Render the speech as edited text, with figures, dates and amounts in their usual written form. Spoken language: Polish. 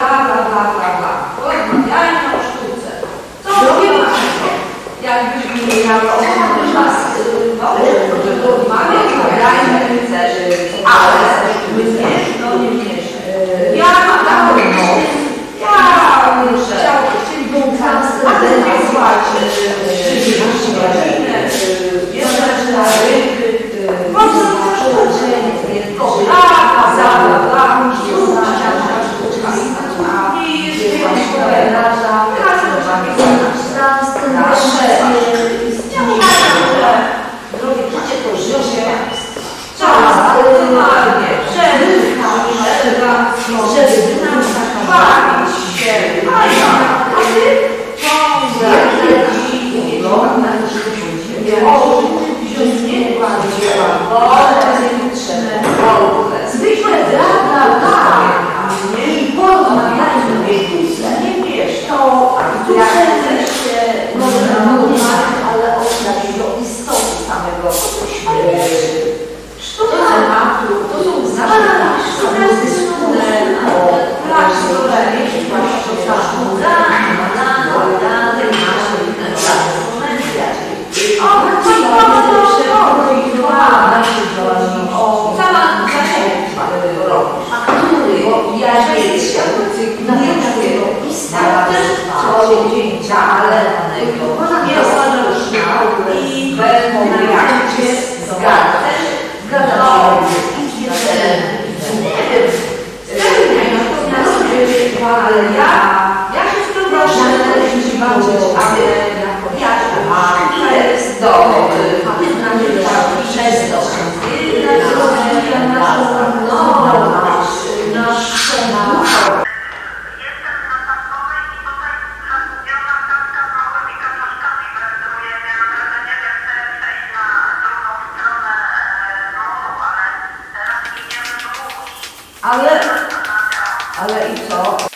Porozmawiajmy o sztuce. Co robię? Jakbyśmy nie miały porozmawiać, grajmy rycerzy, ale śmieszno, nie śmieszno. Ja muszę. Chcielibyśmy wysłać rodzinę, jeszcze na rynky, zwykłe i porozmawiajmy nie wiesz, to ale odnosi do istoty samego sztuka tematu, to są ale nie uważam, i jak się zgadzasz, ale ja się z tym proszę, ale jest dobry, przez to. Ale i co?